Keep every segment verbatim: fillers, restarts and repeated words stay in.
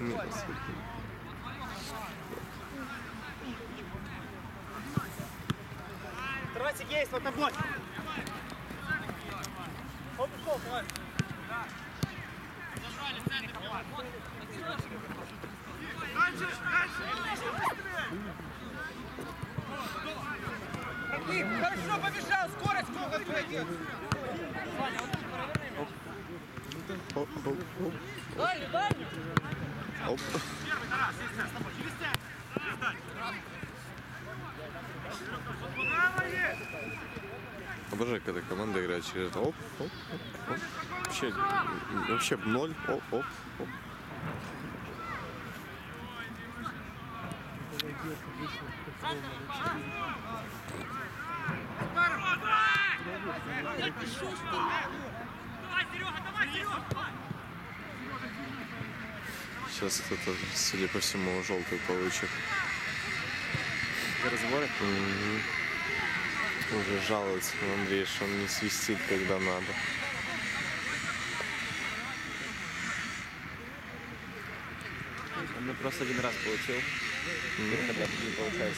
Давай, Сергей, вот на блок. Оп, оп, давай. Зажали центр. Дальше, дальше. Хорошо побежал, скорость сколько пройдет. Оп, оп, оп. Дальше, дальше. Оп. Первый, Тарас, здесь с тобой. Через центр. Обожаю, когда команда играет через это. Оп, оп, оп, оп. Вообще, вообще ноль. Оп, оп, оп. Сейчас кто-то, судя по всему, желтый получит. Разборы? Mm-hmm. Уже жалуется Андрей, что он не свистит, когда надо. Он просто один раз получил. Mm-hmm. Когда не получается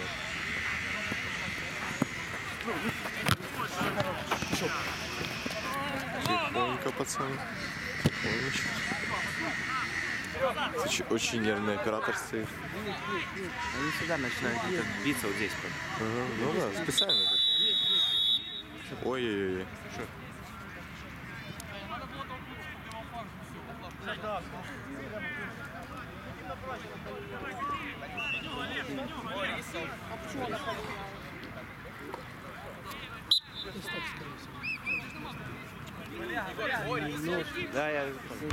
реально. Тихонько, пацаны. Тихонечко. Очень, очень нервный оператор стоит. Они всегда начинают биться вот здесь. Ага, ну да, специально же. Ой-ой-ой. Да, я...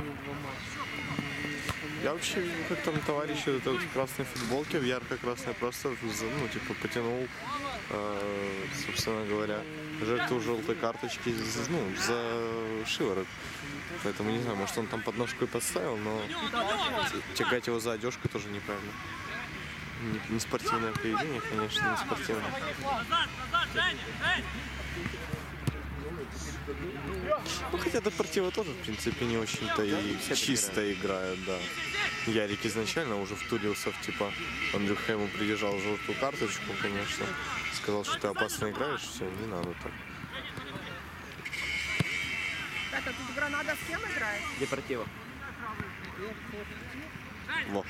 Я вообще вижу, как там товарищ это в красной футболке, в ярко-красной, просто, ну, типа, потянул, э, собственно говоря, жертву желтой карточки, ну, за шиворот. Поэтому, не знаю, может, он там подножку и подставил, но тягать его за одежку тоже неправильно. Не, не спортивное поведение, конечно, не спортивное. Ну, хотя Депортиво тоже, в принципе, не очень-то и чисто играют, да. Ярик изначально уже втурился в, типа, Андрюха ему придержал желтую карточку, конечно. Сказал, что ты опасно играешь, все, не надо так. Так, а тут Гранада с кем играет? Депортиво. Во.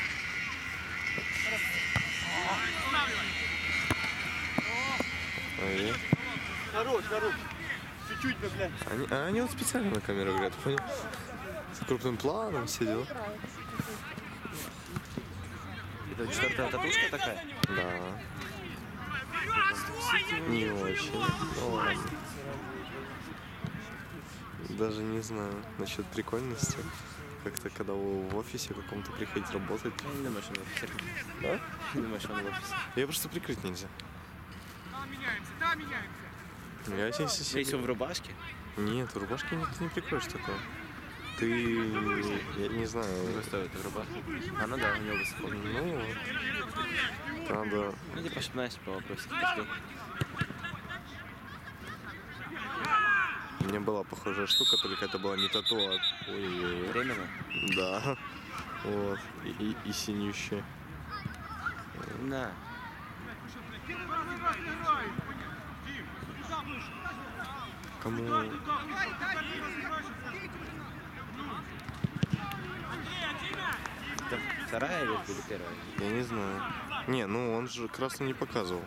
Ой. Хорош, хорош. Чуть-чуть, блядь. Они, а они вот специально на камеру говорят, понял? С крупным планом, все дела. Это четвертая татушка такая? Да. Не очень. Ну, ладно. Даже не знаю насчет прикольности. Как-то когда вы в офисе каком-то приходите работать. Я не думаю, что он в офисе. Да? Не думаю, что он в офисе. Ее просто прикрыть нельзя. Да, меняемся, да, меняемся. Я если, Если он в рубашке? Нет, в рубашке нет, ты не прикроешь такое. Ты, я не знаю. Просто это в рубашке. А, ну да, у него высоко. Ну, надо... Ну, типа, чтобы, знаешь, по вопросу. У меня была похожая штука, только это была не тату, а... Ой-ой-ой. Временно? Да. Вот. И, и, и синющая. Да. Кому... Это вторая или первая? Я не знаю. Не, ну он же красный не показывал.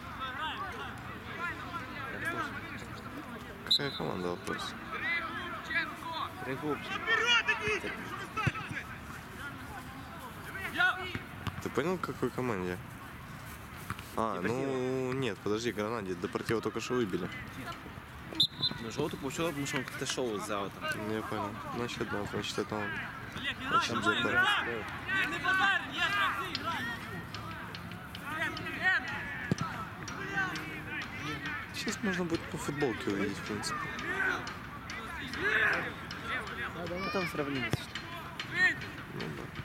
Какая команда, вопрос? Регубчик. Ты понял, к какой команде? А, ну нет, подожди, Гранаде, Депортиво только что выбили. Ну, желтый получил, потому что он как-то шел за аутом. Я понял. Значит, да, значит, это он. Значит, Не базарь, я шансы играй. Сейчас можно будет по футболке увидеть, в принципе. Потом сравнились. Ну да.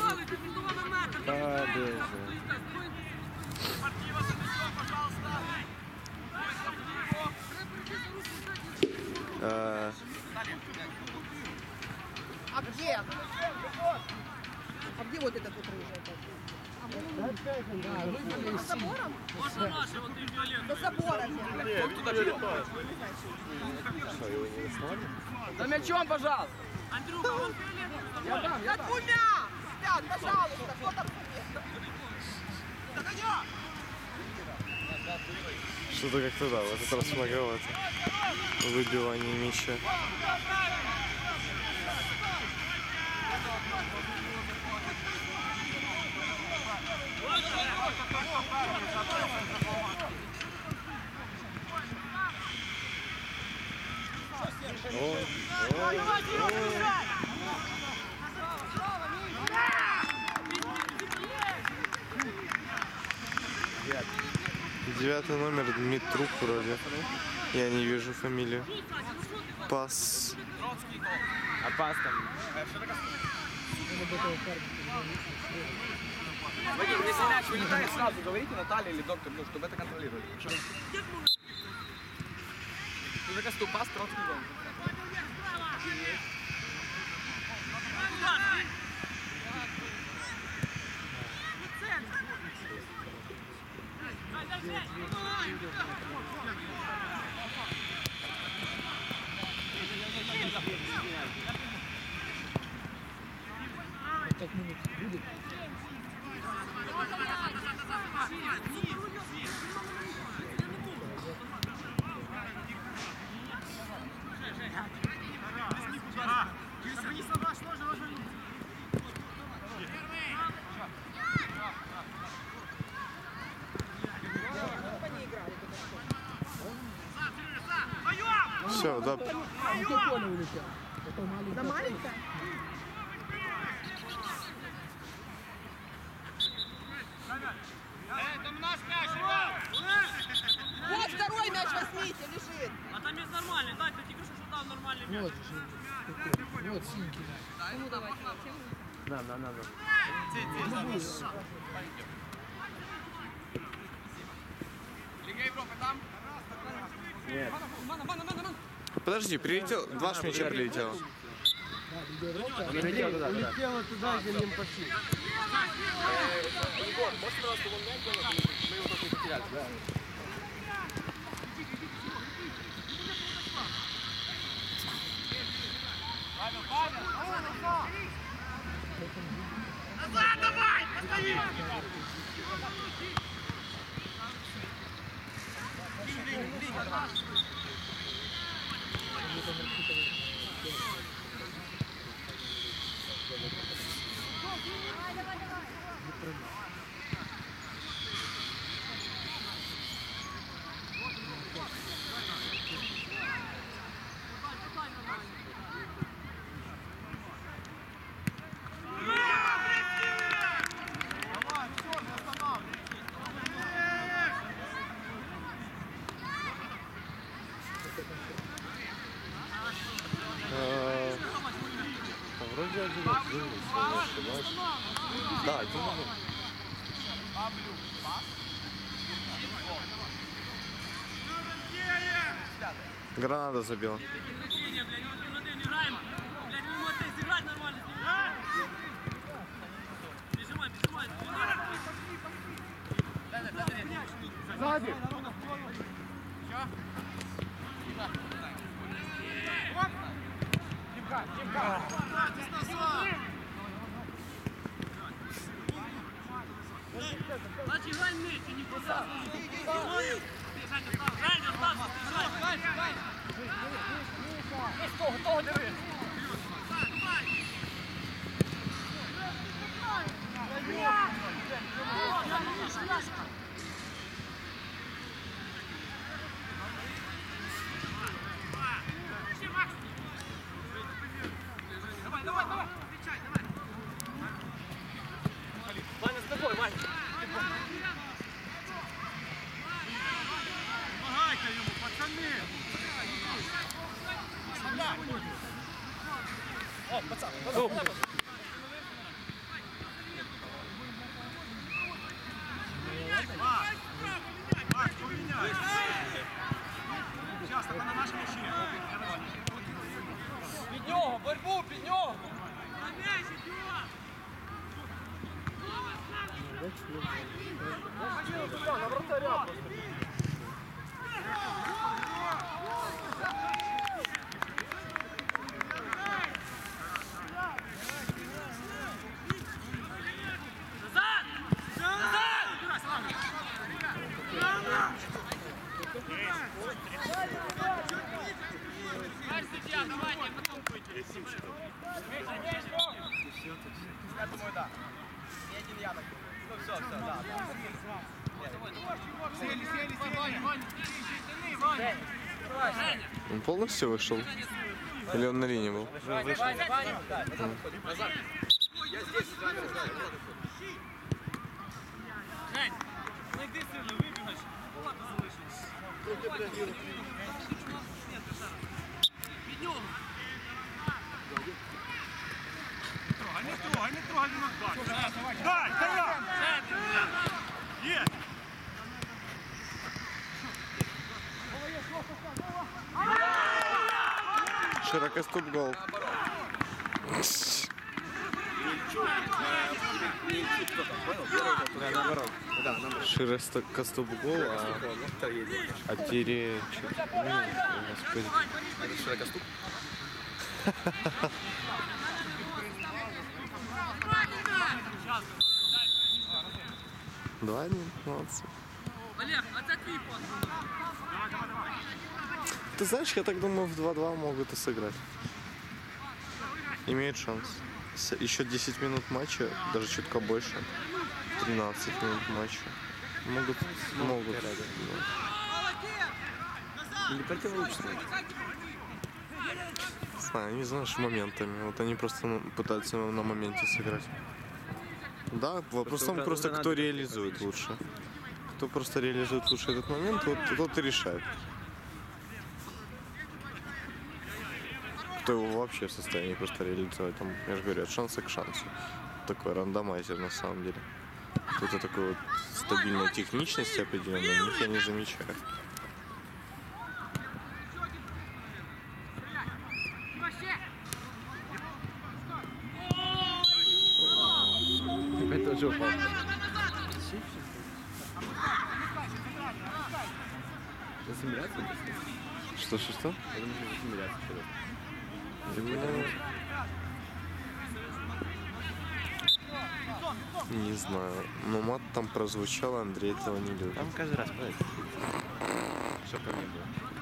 Побежал. Пожалуйста. вот этот вот рыжий? За забором? Можно наши, вот и фиолетовый. За забором. За мячом, пожалуйста. Андрюха, он фиолетовый. Я дам, я За дам. двумя! Ребят, пожалуйста, кто там? Что-то как-то да, в этот раз многовато. Выбивание мяча. Девятый номер Дмитрук вроде. Я не вижу фамилию. Пас. А пас там. Вадим, если мяч вылетает, сразу говорите Наталье или доктор, ну, чтобы это контролировали. Уже как пас, Троцкий гол. Все, да. За маленькая? Там наш мяч, Ром! Вот второй мяч возьмите, лежит. А там есть нормальный, дай, ты тільки що дав нормальний мяч. Вот же, такой, вот синенький. Кому давать? На, на, на, на. Лига Европы там? Нет. Подожди, прилетел. Два ж мяча прилетело. Прилетел туда, туда. Улетела туда, где им пошли. Егор, можешь, пожалуйста, вон мяч делать? Мы его только не потеряли. Да. Назад давай, постои! Э, а Вроде один один, если я не ошибаюсь. Да, один один. Гранада забила. Приключения, блядь, он один один играем. Блядь, вы можете сыграть нормально. Прижимай, прижимай. Сзади! Значит, играй вместе, не куда. Бежать, остался. Райан, остался, бежать. Давай, давай, давай. Встречай, давай. Ваня, с тобой, Ваня. Я думаю, да. Не один я так. Ну все, все, да, да. Сели, сели, сели. Он полностью вышел? Или он на линии был? Назад. Я здесь, с вами разговариваю. Жень, знайди сильно, вибігаєш, палата залишилась. Від нього. Трогай, не трогай, не трогай, не нахбай. Дай, дай! Є! Широкоступ гол. Да, наоборот. Да, наоборот. Широкоступ гол, а, а Тире... Господи. Это широкоступ. Два один, молодцы. Олег, а це твій пас. Ты знаешь, я так думаю, в два-два могут и сыграть. Имеют шанс. С- Еще десять минут матча, даже чутка больше. тринадцать минут матча. Могут, могут. Да. Или противоречит. Не знаю, не знаешь, моментами. Вот они просто ну, пытаются на моменте сыграть. Да, вопрос в том уже- просто, уже кто надо реализует лучше. Кто просто реализует лучше этот момент, вот тот и решает. Кто его вообще в состоянии просто реализовать. Там, я же говорю, от шанса к шансу. Такой рандомайзер на самом деле. Какой-то такой вот стабильной техничности определенной, у них я не замечаю. Опять тоже упал. Это симуляция? Что, что, что? Я думаю, что это симуляция. Ну, не знаю. Но мат там прозвучал, Андрей этого не любит. Там каждый раз, понимаете? Что ко мне было?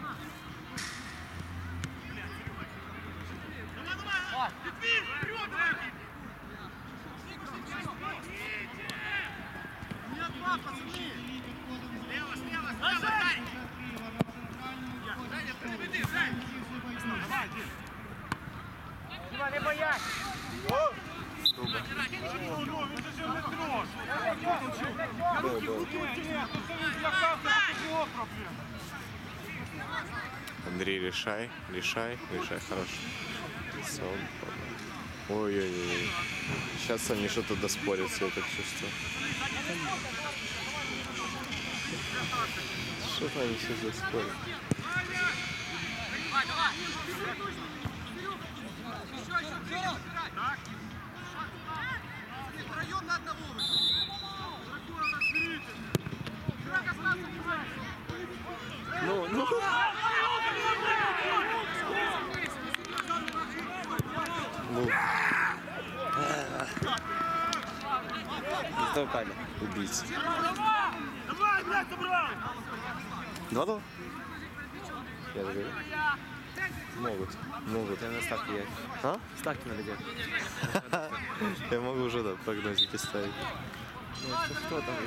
Андрей, решай, решай, решай, хорошо. Всё. Ой-ой-ой. Сейчас они что-то доспорятся, я так чувствую. Что-то они сейчас доспорят. Давай, давай. Втроем на одного. Ну, ну. Ну, Затолкали. убийца. Давай, блядь, забрал! Два-два. Я же говорю. Могут, могут. Я на ставки я. А? Ставки надо делать. Я могу уже, да, прогнозики ставить. Ну, что, что там?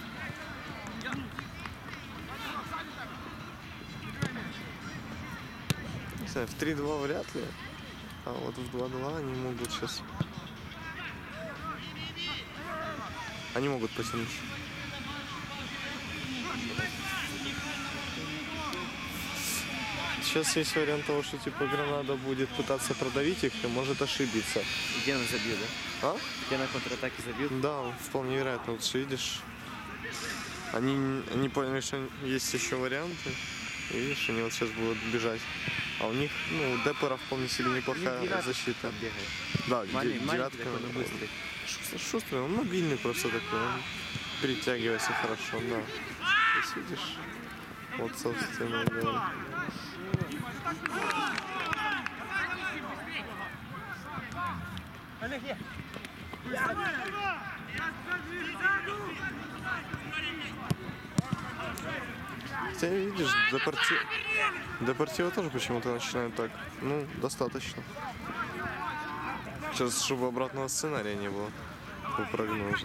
Не знаю, в три-два вряд ли. А вот в два-два они могут сейчас... Они могут потянуть. Сейчас есть вариант того, что типа Гранада будет пытаться продавить их и может ошибиться. Где она забьет, да? А? Где на контратаке забьет? Да, вполне вероятно. Вот видишь, они, они поняли, что есть еще варианты. И видишь, они вот сейчас будут бежать. А у них, ну, у Депора вполне себе неплохая защита. Бегает. Да, Маленький, де- маленький девятка. такой, но быстрый. Шустрый, шустрый, он мобильный просто такой. Он перетягивается хорошо, да. здесь видишь? Вот, собственно говоря. Хотя, видишь, Депортиво, Депортиво тоже почему-то начинает так. Ну, достаточно. Сейчас, чтобы обратного сценария не было по прогнозу.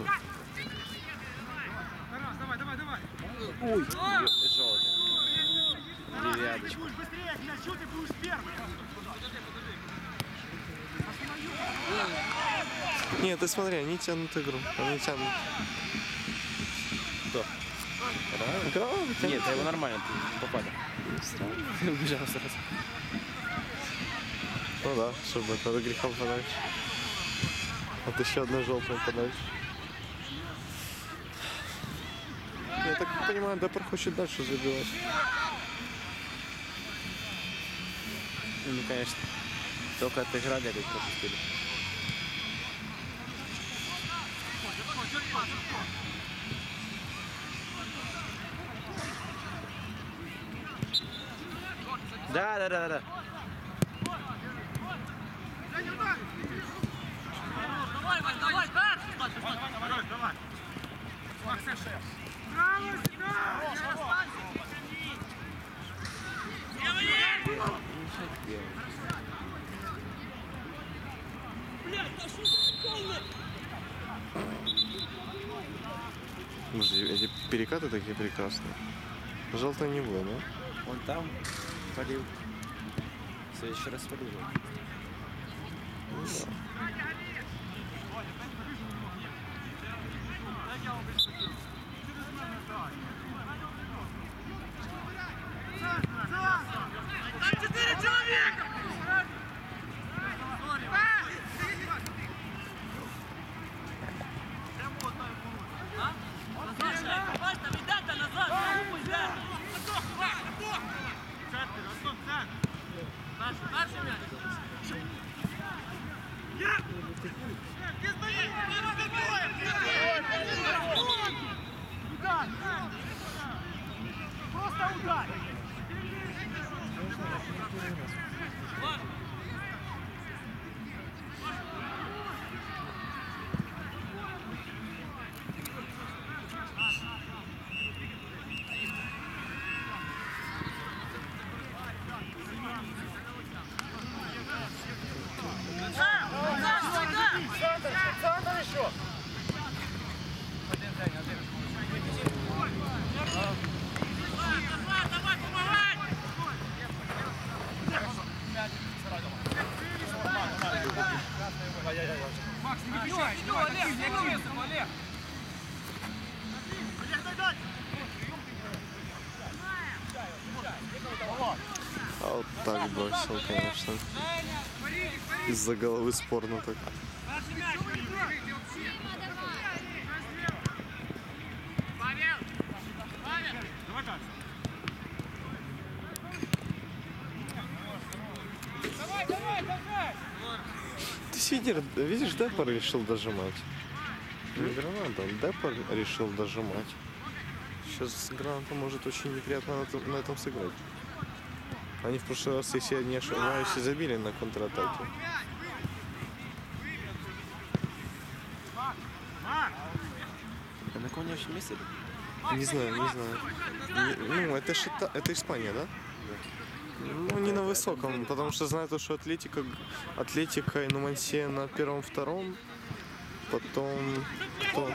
Ой, желтый. Девяточка. Будешь быстрее, князь, что ты будешь первый? Нет, ты смотри, они тянут игру. Они тянут. Кто? Грава Нет, я его нормально попадал. Убежал сразу. Ну да, чтобы это от греха подальше. От еще одной желтой подальше. Я так понимаю, Депор хочет дальше забивать. Ну, конечно. Только отыграли, опять пропустили. Да, да, да, да. Давай, Вань, давай, дальше! Давай, давай. Подожди, эти перекаты такие прекрасные. Желтое не было, да? Он там полил. В следующий раз полил. Ну, да. Там четыре человека! Назад, там ребята, назад! Дальше, дальше мяч! Просто удар. Центр, центр еще. Давай, давай, помогай! Макс, не мешай. Олег, не активно, Олег. Олег, дай, дай. А вот так бросил, конечно. Из-за головы спорно так. Давай дальше. Давай, давай, давай. Ты сидишь, видишь, Депор решил дожимать. Не граната, Депор решил дожимать. Сейчас граната может очень неприятно на этом, на этом сыграть. Они в прошлый раз, если я не ошибаюсь, и забили на контратаке. А на ком вообще месте? Не знаю, не знаю. Не- ну, это, ж Ита- это Испания, да? Ну, не на высоком, потому что знаю то, что Атлетика, Атлетика и Нумансия на первом-втором. Потом... Кто?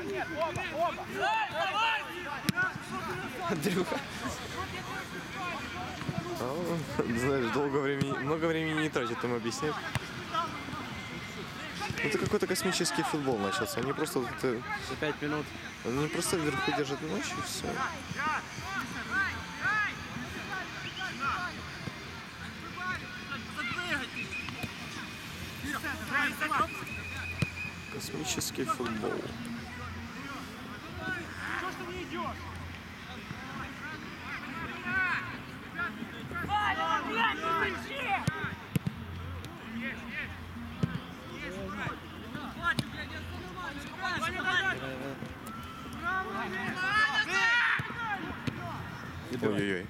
Андрюха. А, знаешь, долго времени, много времени не тратит им объяснять. Это какой-то космический футбол начался. Они просто, вот это- За пять минут. они просто вверху держат мяч и все. Космический футбол. Что ж ты не идешь? Ваня, блядь, не мячи! Хватит, блядь, не останавливайся! Ваня, давай! Ой-ой-ой.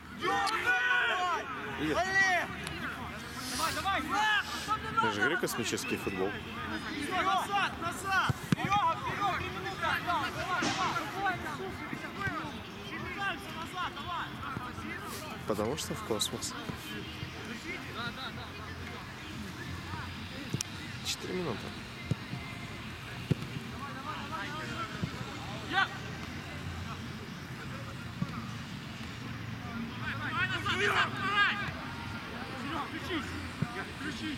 Я же говорю, космический футбол. Назад, назад! Серега, вперед! Три минуты! Передвигаемся назад, давай! Потому что в космос. Четыре минуты. Включись! Включись!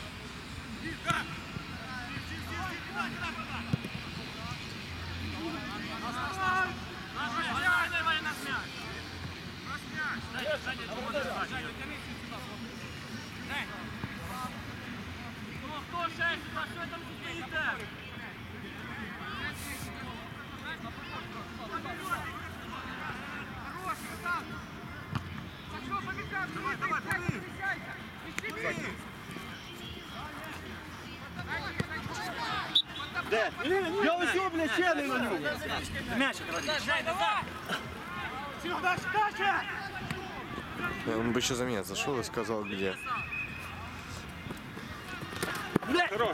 Кто шесть? За что там стоите? Давай, давай, бери! Я усю, блядь, ченый на нем. Серега, дальше, дальше! Он бы еще за меня зашел и сказал, где. Хорош!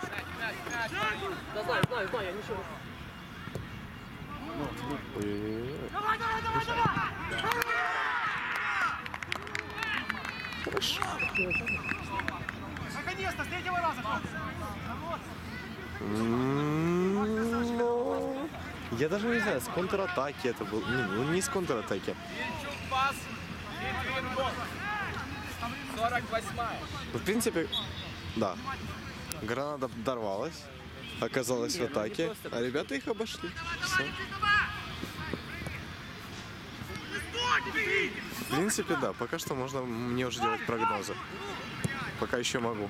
Ой-ой-ой. Давай, давай, давай, давай! Наконец-то, с третьего раза! Ну, я даже не знаю, с контратаки это был. Не, ну не с контратаки. Пас. сорок восьмая. Ну, в принципе, да. Граната дорвалась, оказалась в атаке, а ребята их обошли. Всё. В принципе, да, пока что можно мне уже делать прогнозы. Пока еще могу.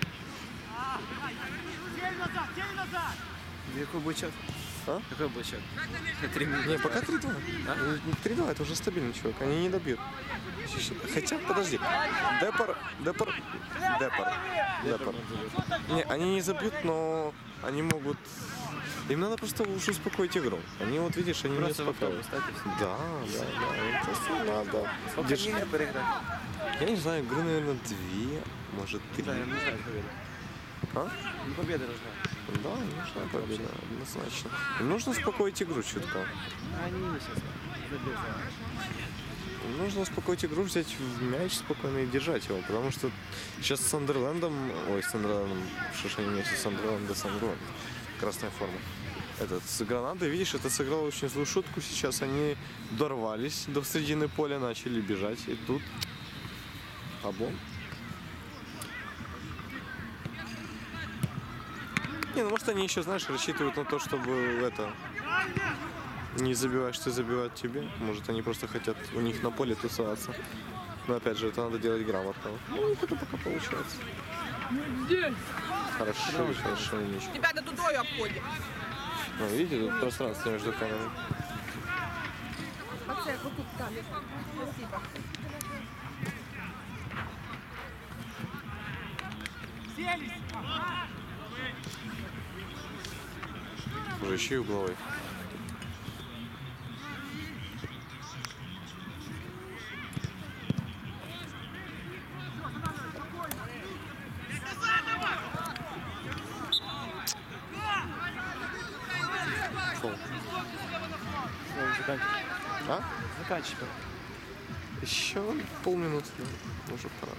Тень назад, тень назад! Какой будет счет? А? Какой будет счет? Три минуты. Не, пока три-два. три-два, это уже стабильный чувак, они не добьют. Хотя, подожди, Депар, Депар, Депар, Депар. Не, они не забьют, но они могут... Им надо просто уже успокоить игру. Они, вот видишь, они Просто не в успокаивают. автобус, так, Да, да, да, им просто надо. Держи. Держи. Переиграть. Я не знаю, игры, наверное, две, может, три. Да, им нужна победа. А? Ну, победа нужна. Да, нужна победа, однозначно. Им нужно успокоить игру чутка. А они не сейчас забьют. Им нужно успокоить игру, взять мяч спокойно и держать его, потому что сейчас с Сандерлендом, ой, с Сандерлендом, что ж они вместе, Сандерленд да Сандерленд, красная форма. Этот, с гранатой, видишь, это сыграло очень злую шутку, сейчас они дорвались до середины поля, начали бежать, и тут облом. Не, ну может они еще, знаешь, рассчитывают на то, чтобы это не забиваешь, ты забивать тебе. Может они просто хотят у них на поле тусоваться. Но опять же, это надо делать грамотно. Ну, и это пока получается. Хорошо, хорошо, ничего. Ребята, тудою обходим. Ну, видите, тут пространство между камерами. Пацан, вот тут там. Спасибо. Уже еще и угловой. Фол. Заканчивай. А? Заканчивай. Еще полминуты. Уже пора.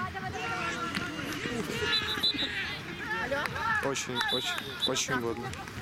Очень, очень, очень годно.